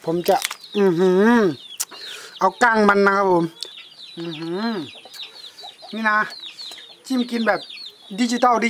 ผมจะเอาก้างมันนะครับผมนี่นะจิ้มกินแบบดิจิตอล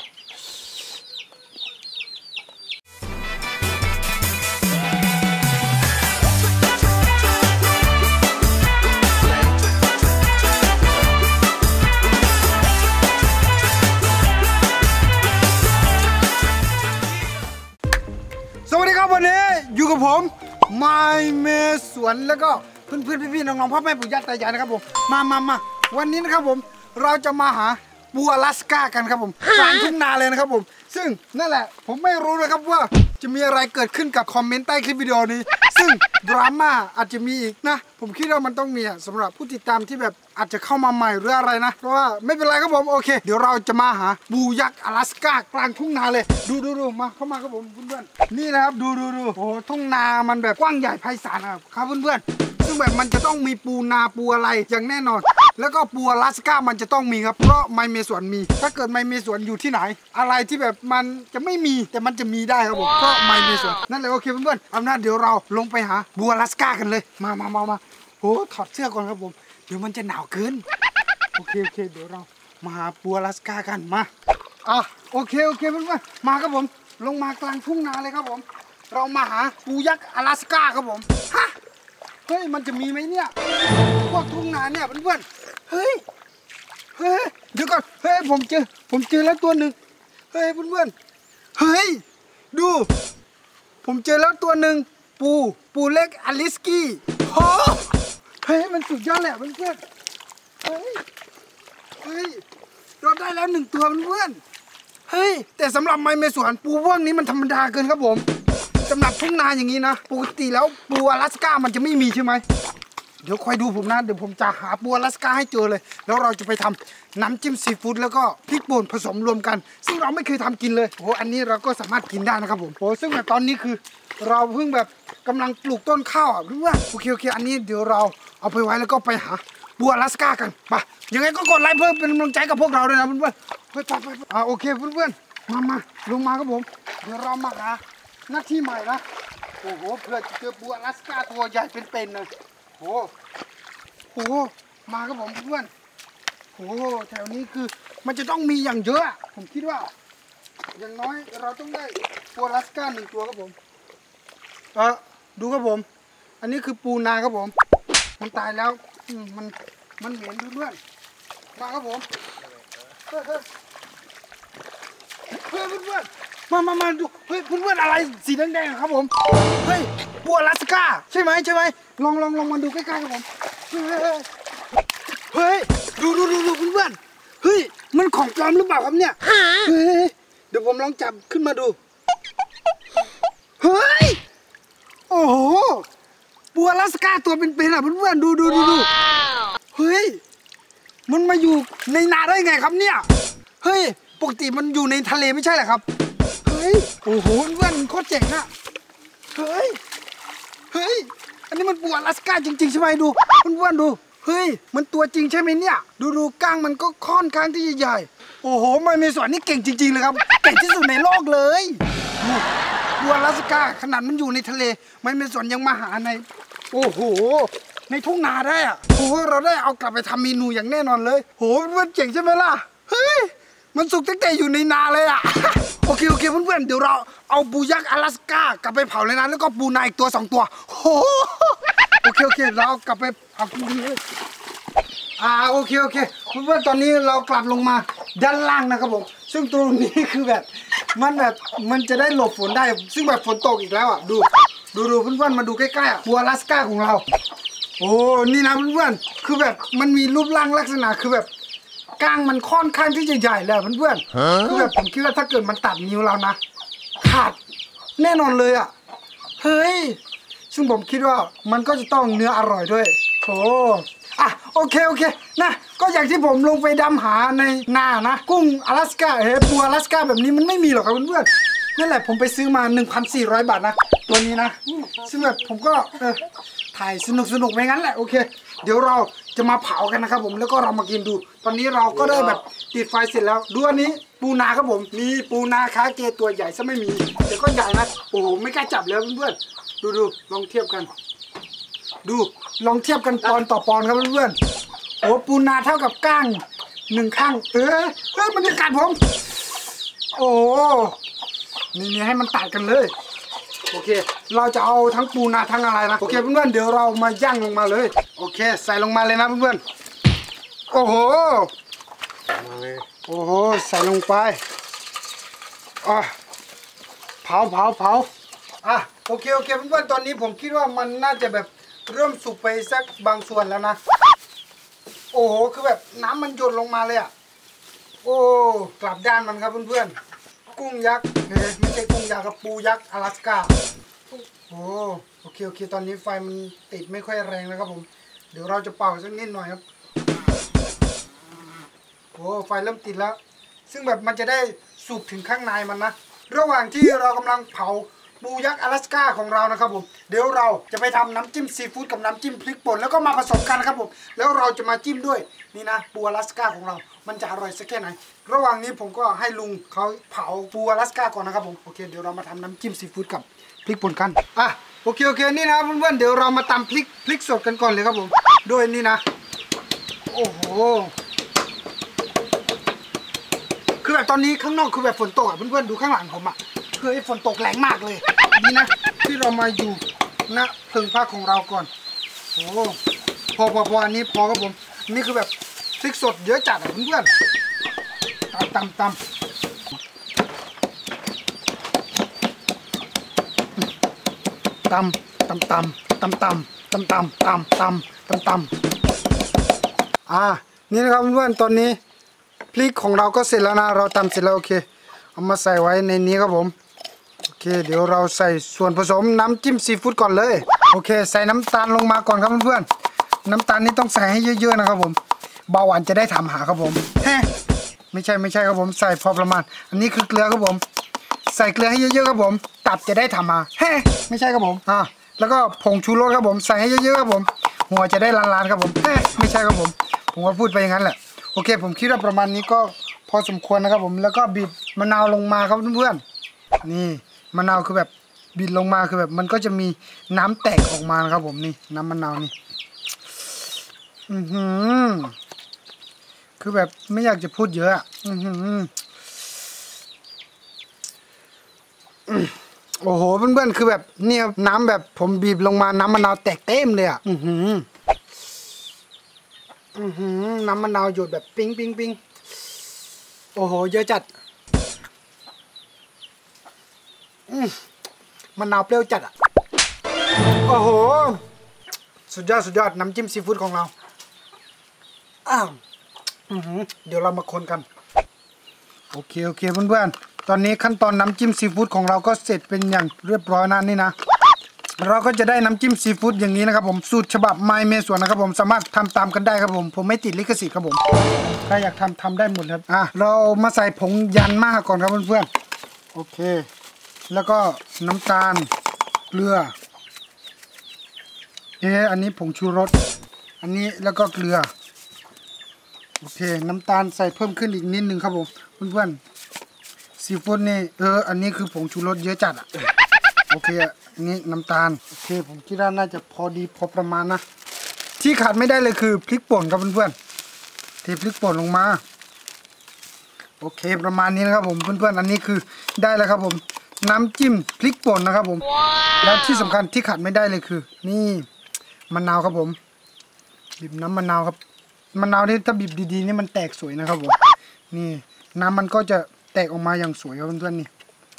สวัสดีครับวันนี้อยู่กับผมไมเมสวนแล้วก็เพื่อนๆพี่ๆน้องๆพ่อแม่ปู่ย่าตายายนะครับผมมาวันนี้นะครับผมเราจะมาหาปูอลาสก้ากันครับผมกลางทุ่งนาเลยนะครับผมซึ่งนั่นแหละผมไม่รู้นะครับว่าจะมีอะไรเกิดขึ้นกับคอมเมนต์ใต้คลิปวิดีโอนี้ซึ่งดราม่าอาจจะมีอีกนะผมคิดว่ามันต้องมีสำหรับผู้ติดตามที่แบบอาจจะเข้ามาใหม่หรืออะไรนะเพราะว่าไม่เป็นไรครับผมโอเคเดี๋ยวเราจะมาหาปูยักษ์อลาสก้ากลางทุ่งนาเลยดูมาเข้ามาครับผมเพื่อนๆนี่นะครับดูโอ้ทุ่งนามันแบบกว้างใหญ่ไพศาลครับเพื่อนๆซึ่งแบบมันจะต้องมีปูนาปูอะไรอย่างแน่นอนแล้วก็ปูอลาสก้ามันจะต้องมีครับเพราะไมเมสวนมีถ้าเกิดไมเมสวนอยู่ที่ไหนอะไรที่แบบมันจะไม่มีแต่มันจะมีได้ครับผมเพราะไมเมสวนนั่นเลยโอเคเพื่อนๆอำนาจเดี๋ยวเราลงไปหาปูอลาสก้ากันเลยมาโอ้ถอดเสื้อก่อนครับผมเดี๋ยวมันจะหนาวเกินโอเคเดี๋ยวเรามาหาปูอลาสก้ากันมาโอเคเพื่อนๆมาครับผมลงมากลางทุ่งนาเลยครับผมเรามาหาปูยักษ์อลาสก้าครับผมฮะเฮ้ยมันจะมีไหมเนี่ยพวกทุ่งนาเนี่ยเพื่อนๆเฮ้ยเดี๋ยวก่อนเฮ้ยผมเจอแล้วตัวหนึ่งเฮ้ยเพื่อนๆเฮ้ยดูผมเจอแล้วตัวหนึ่งปูเล็กอลิสกี้โอ้เฮ้ยมันสุดยอดแหละเพื่อนๆเฮ้ยเราได้แล้ว1 ตัวเพื่อนๆเฮ้ยแต่สำหรับไมเมสวนปูพวกนี้มันธรรมดาเกินครับผมสำหรับทุ่งนาอย่างนี้นะปกติแล้วปูอลาสก้ามันจะไม่มีใช่ไหมเดี๋ยวคอยดูผมนะเดี๋ยวผมจะหาปูอลาสก้าให้เจอเลยแล้วเราจะไปทำน้ำจิ้มซีฟู้ดแล้วก็พริกป่นผสมรวมกันซึ่งเราไม่เคยทำกินเลยโอ้อันนี้เราก็สามารถกินได้นะครับผมโอ้ซึ่งแบบตอนนี้คือเราเพิ่งแบบกำลังปลูกต้นข้าวหรือว่าโอเคอันนี้เดี๋ยวเราเอาไปไว้แล้วก็ไปหาปูอลาสก้ากันไปยังไงก็กดไลค์เพิ่มเป็นกำลังใจกับพวกเราด้วยนะเพื่อนๆไปโอเคเพื่อนๆมาลงมาครับผมเดี๋ยวเรามาหาหน้าที่ใหม่นะโอ้โหเพื่อจะเจอปูอลาสก้าตัวใหญ่เป็นๆเลยโอ้โหมาครับผมเพื่อนโอ้แถวนี้คือมันจะต้องมีอย่างเยอะผมคิดว่าอย่างน้อยเราต้องได้ปูอลาสก้า1 ตัวครับผมดูครับผมอันนี้คือปูนาครับผมมันตายแล้วมันเหม็นเพื่อนมาครับผมเพื่อนมาดูเฮ้ยเพื่อนอะไรสีแดงๆครับผมเฮ้ยปูอลาสก้าใช่ไหมลองมาดูใกล้ๆครับผมเฮ้ยดูเพื่อนเฮ้ยมันของปลอมหรือเปล่าครับเนี่ยเฮ้ยเดี๋ยวผมลองจับขึ้นมาดูเฮ้ยโอ้โหปูอลาสก้าตัวเป็นๆเพื่อนๆดูเฮ้ยมันมาอยู่ในนาได้ไงครับเนี่ยเฮ้ยปกติมันอยู่ในทะเลไม่ใช่เหรอครับเฮ้ยโอ้โหเพื่อนโคตรเจ๋งอะเฮ้ยอันนี้มันปูอลาสก้าจริงๆใช่ไหมดูเพื่อนๆดูเฮ้ยมันตัวจริงใช่ไหมเนี่ยดูก้างมันก็ค่อนข้างที่ใหญ่โอ้โหไมเมสวนนี่เก่งจริงๆเลยครับเก่งที่สุดในโลกเลยปูอลาสก้าขนาดมันอยู่ในทะเลไมเมสวนยังมาหาในโอ้โหในทุ่งนาได้อะโอ้โหเราได้เอากลับไปทำเมนูอย่างแน่นอนเลยโหเพื่อนเจ๋งใช่ไหมล่ะเฮ้ยมันสุกตั้งแต่อยู่ในนาเลยอ่ะโอเคเพื่อนๆเดี๋ยวเราเอาปูยักษ์อลาสก้ากลับไปเผาเลยนะแล้วก็ปูนาอีกตัว2 ตัวโอเคเรากลับไปเผากินเลยโอเคเพื่อนๆตอนนี้เรากลับลงมาด้านล่างนะครับผมซึ่งตรงนี้คือแบบมันจะได้หลบฝนได้ซึ่งแบบฝนตกอีกแล้วอ่ะดูเพื่อนๆมาดูใกล้ๆปูอลาสก้าของเราโอ้นี่นะเพื่อนๆคือแบบมันมีรูปร่างลักษณะคือแบบก้างมันค่อนข้างที่จะใหญ่แล้วเพื่อนๆคือแบบผมคิดว่าถ้าเกิดมันตัดนิ้วเรานะขาดแน่นอนเลยอ่ะเฮ้ยซึ่งผมคิดว่ามันก็จะต้องเนื้ออร่อยด้วยโอเคนะก็อย่างที่ผมลงไปดำหาในนานะกุ้งอลาสก้าปูอลาสก้าแบบนี้มันไม่มีหรอกครับเพื่อนๆนั่นแหละผมไปซื้อมา 1,400 บาทนะตัวนี้นะซึ่งแบบผมก็ถ่ายสนุกไปงั้นแหละโอเคเดี๋ยวเราจะมาเผากันนะครับผมแล้วก็เรามากินดูตอนนี้เราก็ได้แบบติดไฟเสร็จแล้วดูอันนี้ปูนาครับผมมีปูนาคาเกตัวใหญ่ซะไม่มีแต่ก็ใหญ่นะโอ้โหไม่กล้าจับเลยเพื่อนดูลองเทียบกันดูลองเทียบกันปอนต่อปอนครับเพื่อนๆโอ้ปูนาเท่ากับก้าง1ข้างมันจะกัดผมโอ้นี่ให้มันตัดกันเลยโอเคเราจะเอาทั้งปูนาทั้งอะไรนะโอเคเพื่อนๆเดี๋ยวเรามาย่างลงมาเลยโอเคใส่ลงมาเลยนะเพื่อนๆโอ้โหใส่ลงไปเผาโอเคเพื่อนๆตอนนี้ผมคิดว่ามันน่าจะแบบเริ่มสุกไปสักบางส่วนแล้วนะโอ้โหคือแบบน้ำมันหยดลงมาเลยอ่ะโอ้กลับด้านมันครับเพื่อนๆกุ้งยักษ์ไม่ใช่กุ้งยักษ์กับปูยักษ์อลาสก้าโอเคตอนนี้ไฟมันติดไม่ค่อยแรงนะครับผมเดี๋ยวเราจะเป่าสักนิดหน่อยครับไฟเริ่มติดแล้วซึ่งแบบมันจะได้สุกถึงข้างในมันนะระหว่างที่เรากำลังเผาปูยักษ์อลาสก้าของเรานะครับผมเดี๋ยวเราจะไปทำน้ำจิ้มซีฟู้ดกับน้ำจิ้มพริกป่นแล้วก็มาผสมกันนะครับผมแล้วเราจะมาจิ้มด้วยนี่นะปูอลาสก้าของเรามันจะอร่อยสักแค่ไหนระหว่างนี้ผมก็ให้ลุงเขาเผาปูอลาสก้าก่อนนะครับผมโอเคเดี๋ยวเรามาทำน้ำจิ้มซีฟู้ดกับพริกป่นกันโอเคนี่นะเพื่อนๆเดี๋ยวเรามาตำพริกสดกันก่อนเลยครับผมด้วยนี่นะโอ้โหคือแบบตอนนี้ข้างนอกคือแบบฝนตกเพื่อนๆดูข้างหลังผมคือฝนตกแรงมากเลยนี่นะที่เรามาอยู่ณเพลิงพักของเราก่อนพออันนี้พอครับผมนี่คือแบบพริกสดเยอะจัดเพื่อนๆตำนี่นะครับเพื่อนๆตอนนี้พริกของเราก็เสร็จแล้วนะเราตำเสร็จแล้วโอเคเอามาใส่ไว้ในนี้ครับผมโอเคเดี๋ยวเราใส่ส่วนผสมน้ำจิ้มซีฟู้ดก่อนเลยโอเคใส่น้ำตาลลงมาก่อนครับเพื่อนๆน้ำตาลนี่ต้องใส่ให้เยอะๆนะครับผมเบาหวานจะได้ทำหาครับผมไม่ใช่ครับผมใส่พอประมาณอันนี้คือเกลือครับผมใส่เกลือให้เยอะๆครับผมตับจะได้ทำมาไม่ใช่ครับผมแล้วก็ผงชูรสครับผมใส่ให้เยอะๆครับผมหัวจะได้ล้านๆครับผมไม่ใช่ครับผมก็พูดไปอย่างนั้นแหละโอเคผมคิดว่าประมาณนี้ก็พอสมควรนะครับผมแล้วก็บีบมะนาวลงมาครับเพื่อนๆนี่มะนาวคือแบบบีบลงมาคือแบบมันก็จะมีน้ำแตกออกมานะครับผมนี่น้ำมะนาวนี่คือแบบไม่อยากจะพูดเยอะโอ้โหเพื่อนๆคือแบบเนี่ยน้ำแบบผมบีบลงมาน้ำมะนาวแตกเต็มเลยน้ำมะนาวหยดแบบปิ๊งโอ้โหเยอะจัดมะนาวเปรี้ยวจัดโอ้โหสุดยอดน้ำจิ้มซีฟู้ดของเราเดี๋ยวเรามาคนกันโอเคเพื่อนๆตอนนี้ขั้นตอนน้ำจิ้มซีฟู้ดของเราก็เสร็จเป็นอย่างเรียบร้อยนะนี่นะเราก็จะได้น้ำจิ้มซีฟู้ดอย่างนี้นะครับผมสูตรฉบับไมเมสวนนะครับผมสามารถทำตามกันได้ครับผมไม่ติดลิขสิทธิ์ครับผมใครอยากทำได้หมดครับเรามาใส่ผงยันมาก่อนครับเพื่อนๆโอเคแล้วก็น้ำตาลเกลืออันนี้ผงชูรสอันนี้แล้วก็เกลือโอเคน้ำตาลใส่เพิ่มขึ้นอีกนิดนึงครับผมเพื่อนๆซีฟู้ดนี่อันนี้คือผงชูรสเยอะจัดโอเคอันนี้น้ำตาลโอเคผมคิดว่าน่าจะพอดีพอประมาณนะที่ขาดไม่ได้เลยคือพริกป่นครับเพื่อนๆเทพริกป่นลงมาโอเคประมาณนี้นะครับผมเพื่อนๆอันนี้คือได้แล้วครับผมน้ำจิ้มพริกป่นนะครับผมแล้วที่สำคัญที่ขาดไม่ได้เลยคือนี่มะนาวครับผมบีบน้ำมะนาวครับมะนาวนี่ถ้าบีบดีๆนี่มันแตกสวยนะครับผมนี่น้ำมันก็จะแตกออกมาอย่างสวยครับเพื่อนๆนี่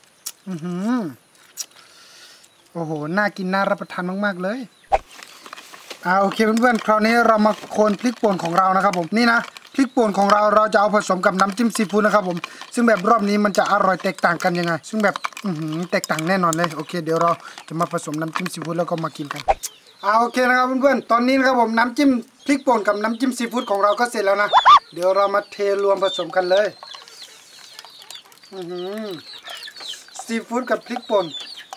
โอ้โหน่ากินน่ารับประทานมากๆเลยโอเคเพื่อนๆคราวนี้เรามาโคนพริกป่นของเรานะครับผมนี่นะพริกป่นของเราจะเอาผสมกับน้ำจิ้มซีฟู้ดนะครับผมซึ่งแบบรอบนี้มันจะอร่อยแตกต่างกันยังไงซึ่งแบบแตกต่างแน่นอนเลยโอเคเดี๋ยวเราจะมาผสมน้ำจิ้มซีฟู้ดแล้วก็มากินกันโอเคนะครับเพื่อนๆตอนนี้นะครับผมน้ำจิ้มพริกป่นกับน้ำจิ้มซีฟู้ดของเราก็เสร็จแล้วนะเดี๋ยวเรามาเทรวมผสมกันเลยซีฟู้ดกับพริกป่น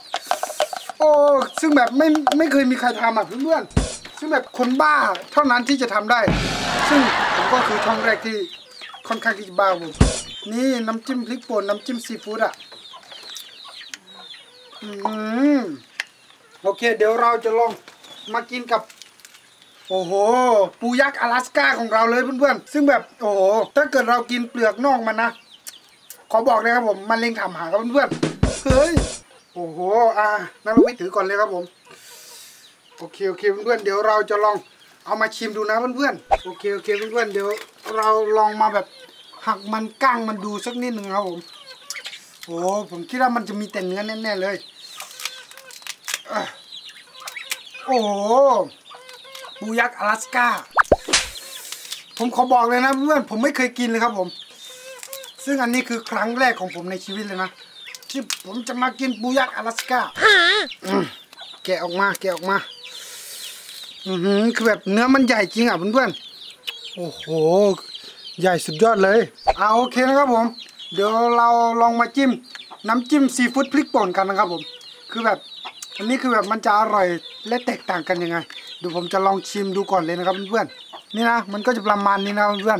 ซึ่งแบบไม่เคยมีใครทำเพื่อนๆซึ่งแบบคนบ้าเท่านั้นที่จะทำได้ซึ่งผมก็คือช่องแรกที่ค่อนข้างที่จะบ้าผมนี่น้ำจิ้มพริกป่นน้ำจิ้มซีฟู้ดโอเคเดี๋ยวเราจะลองมากินกับโอ้โหปูยักษ์阿拉斯ก้าของเราเลยเพื่อนๆซึ่งแบบโอ้โหถ้าเกิดเรากินเปลือกนอกมันนะขอบอกเลยครับผมมันเล็งถามหาครับเพื่อนๆเฮ้ยโอ้โหนักวิทย์ถือก่อนเลยครับผมโอเคเพื่อนๆเดี๋ยวเราจะลองเอามาชิมดูนะเพื่อนๆโอเคเพื่อนๆเดี๋ยวเราลองมาแบบหักมันก้างมันดูสักนิดหนึ่งครับผมโอ้ผมคิดว่ามันจะมีแต่เนื้อแน่ๆเลยโอ้โหปูยักษ์阿拉斯ก้าผมขอบอกเลยนะเพื่อนผมไม่เคยกินเลยครับผมซึ่งอันนี้คือครั้งแรกของผมในชีวิตเลยนะที่ผมจะมากินปูยักษ์阿拉斯ก้าแกะออกมาคือแบบเนื้อมันใหญ่จริงอ่ะเพื่อนๆโอ้โหใหญ่สุดยอดเลยโอเคนะครับผมเดี๋ยวเราลองมาจิ้มน้ำจิ้มซีฟู้ดพริกป่นกันนะครับผมคือแบบอันนี้คือแบบมันจะอร่อยและแตกต่างกันยังไงเดี๋ยวผมจะลองชิมดูก่อนเลยนะครับเพื่อนๆนี่นะมันก็จะประมาณนี้นะเพื่อน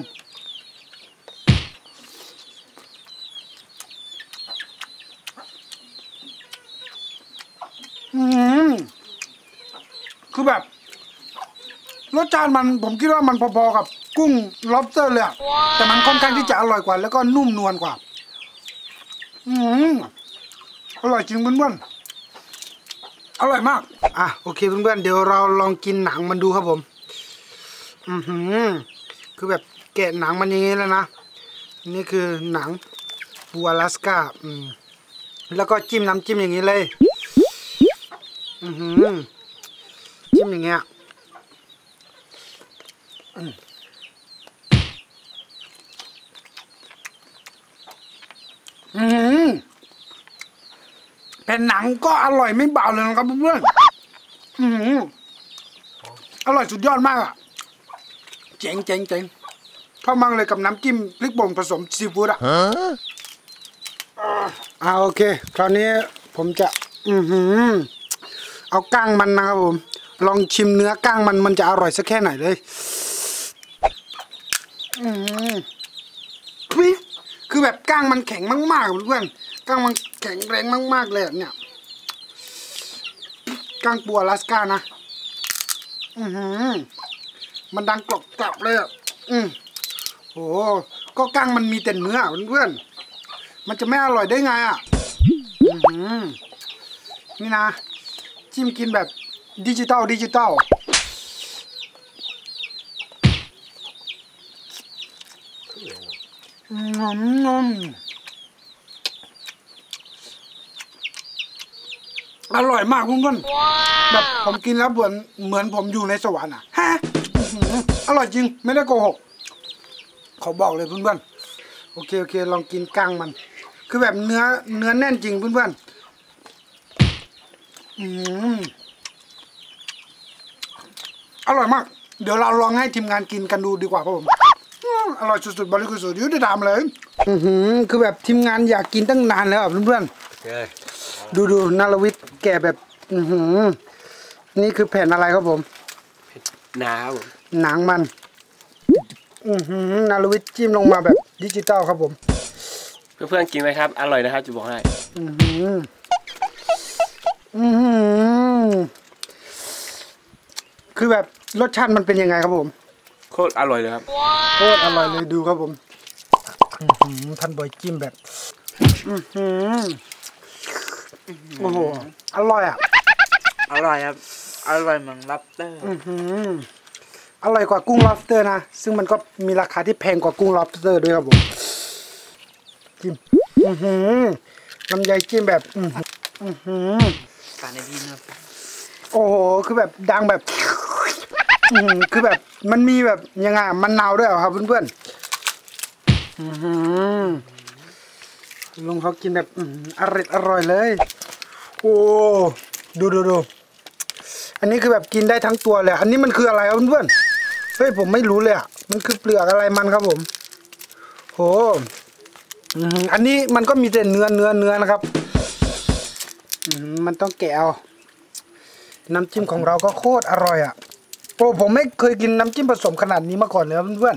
คือแบบรสชาติมันผมคิดว่ามันพอๆกับกุ้ง lobster เลยอะแต่มันค่อนข้างที่จะอร่อยกว่าแล้วก็นุ่มนวลกว่าอร่อยจริงเพื่อนๆอร่อยมากโอเคเพื่อนๆเดี๋ยวเราลองกินหนังมันดูครับผมคือแบบแกะหนังมันอย่างนี้แล้วนะนี่คือหนังปู阿拉斯ก้าแล้วก็จิ้มน้ำจิ้มอย่างนี้เลยจิ้มอย่างเงี้ยแผ่นหนังก็อร่อยไม่เบาเลยนะครับเพื่อนอร่อยสุดยอดมากอ่ะเจ๋งเข้ามากเลยกับน้ำจิ้มพริกป่นผสมซีฟู้ดโอเคคราวนี้ผมจะเอาก้างมันนะครับผมลองชิมเนื้อก้างมันจะอร่อยสักแค่ไหนเลยคือแบบก้างมันแข็งมากๆเพื่อนก้างมันแข็งแรงมากๆเลยเนี่ยก้างปู阿拉斯ก้านะมันดังกรอบเลยโอ้ก็ก้างมันมีแต่เนื้อเพื่อนมันจะไม่อร่อยได้ไงนี่นะจิ้มกินแบบดิจิตอลอร่อยมากเพื่อนๆแบบผมกินแล้วเหมือนผมอยู่ในสวรรค์อร่อยจริงไม่ได้โกหกขอบอกเลยเพื่อนๆโอเคลองกินก้างมันคือแบบเนื้อแน่นจริงเพื่อนๆอร่อยมากเดี๋ยวเราลองให้ทีมงานกินกันดูดีกว่าครับผมอร่อยสุดๆบริสุทธิ์ยุติธรรมเลยคือแบบทีมงานอยากกินตั้งนานแล้วเพื่อนๆดูนารวิทย์แกะแบบนี่คือแผ่นอะไรครับผมหนาครับผมหนังมันนารวิทย์จิ้มลงมาแบบดิจิตอลครับผมเพื่อนๆกินไหมครับอร่อยนะครับจะบอกให้คือแบบรสชาติมันเป็นยังไงครับผมโคตรอร่อยเลยครับโคตรอร่อยเลยดูครับผมท่านบอยจิ้มแบบโอ้โหอร่อยอร่อยครับอร่อยเหมือนlobster อร่อยกว่ากุ้ง lobster นะซึ่งมันก็มีราคาที่แพงกว่ากุ้ง lobster ด้วยครับผมจิ้มลำไยจิ้มแบบการในพี่ครับโอ้โหคือแบบดังแบบคือแบบมันมีแบบยังไงมันนาวด้วยครับเพื่อนๆลงเขากินแบบอร่อยเลยโอ้ดูอันนี้คือแบบกินได้ทั้งตัวเลยอันนี้มันคืออะไรครับเพื่อนๆเฮ้ยผมไม่รู้เลยมันคือเปลือกอะไรมันครับผมโหอันนี้มันก็มีแต่เนื้อนะครับมันต้องแกะเอาน้ำจิ้มของเราก็โคตรอร่อยโอ้ผมไม่เคยกินน้ำจิ้มผสมขนาดนี้มาก่อนเลยครับเพื่อน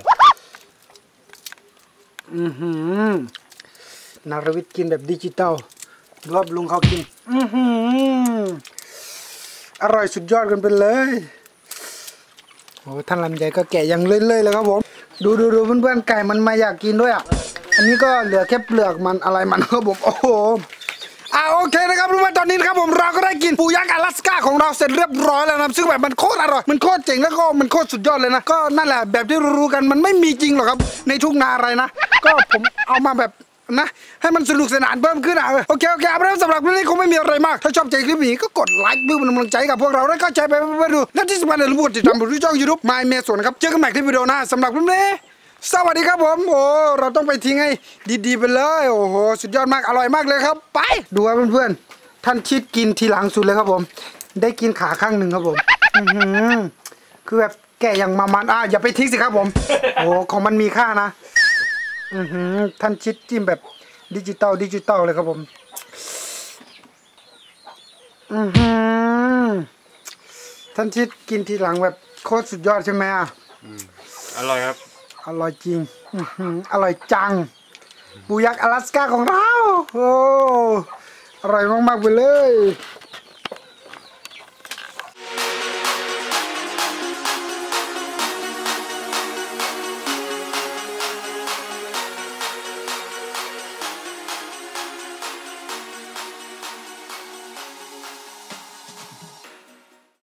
ๆนารวิทย์กินแบบดิจิตอลรอบลุงเขากินอร่อยสุดยอดกันไปเลยโอ้ท่านลำไยก็แกะยังเลื่อยๆเลยครับผมดูเพื่อนๆไก่มันมาอยากกินด้วยอ่ะอันนี้ก็เหลือแค่เปลือกมันอะไรมันครับผมโอ้โหโอเคนะครับทุกท่านตอนนี้นะครับผมเราก็ได้กินปูยักษ์อลาสก้าของเราเสร็จเรียบร้อยแล้วนะซึ่งแบบมันโคตรอร่อยมันโคตรเจ๋งแล้วก็มันโคตรสุดยอดเลยนะก็นั่นแหละแบบที่รู้ๆกันมันไม่มีจริงหรอกครับในทุ่งนาอะไรนะก็ผมเอามาแบบนะให้มันสนุกสนานเพิ่มขึ้นโอเคเอาไปแล้วสำหรับวันนี้คงไม่มีอะไรมากถ้าชอบใจคลิปนี้ก็กดไลค์เพื่อเป็นกำลังใจกับพวกเราแล้วก็แชร์ไปดูและที่สำคัญอย่าลืมกดติดตามผมที่ช่อง YouTube My เมสวนครับเจอกันใหม่ที่วิดีโอหน้าสำหรับวันนี้สวัสดีครับผมโอ้เราต้องไปทิ้งให้ดีๆไปเลยโอ้โหสุดยอดมากอร่อยมากเลยครับไปดูครับเพื่อนๆท่านชิดกินทีหลังสุดเลยครับผมได้กินขาข้างหนึ่งครับผมคือแบบแกอย่างมันอย่าไปทิ้งสิครับผมโอ้ของมันมีค่านะท่านชิดจิ้มแบบดิจิตอลเลยครับผมท่านชิดกินทีหลังแบบโคตรสุดยอดใช่ไหมอร่อยครับอร่อยจริงอร่อยจังปูยักษ์อลาสก้าของเราโอ้อร่อยมากๆไปเลย